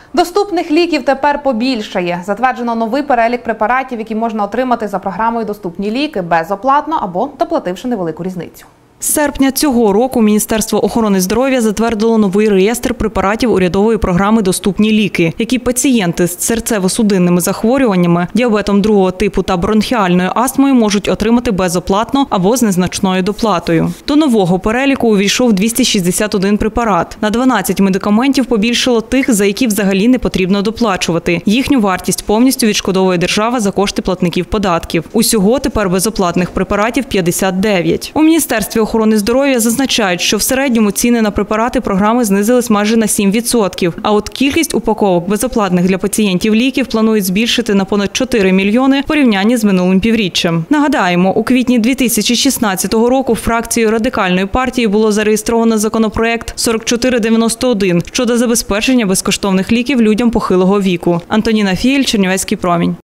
Доступних ліків тепер побільшає. Затверджено новий перелік препаратів, які можна отримати за програмою «Доступні ліки» безоплатно або доплативши невелику різницю. З серпня цього року Міністерство охорони здоров'я затвердило новий реєстр препаратів урядової програми «Доступні ліки», які пацієнти з серцево-судинними захворюваннями, діабетом другого типу та бронхіальною астмою можуть отримати безоплатно або з незначною доплатою. До нового переліку увійшов 261 препарат. На 12 медикаментів побільшало тих, за які взагалі не потрібно доплачувати. Їхню вартість повністю відшкодовує держава за кошти платників податків. Усього тепер безоплатних препаратів 59. У Міністерстві охорони здоров'я зазначають, що в середньому ціни на препарати програми знизились майже на 7%. А от кількість упаковок безоплатних для пацієнтів ліків планують збільшити на понад 4 мільйони в порівнянні з минулим півріччям. Нагадаємо, у квітні 2016 року фракцією Радикальної партії було зареєстровано законопроект 4491 щодо забезпечення безкоштовних ліків людям похилого віку. Антоніна Фієль, Чернівецький промінь.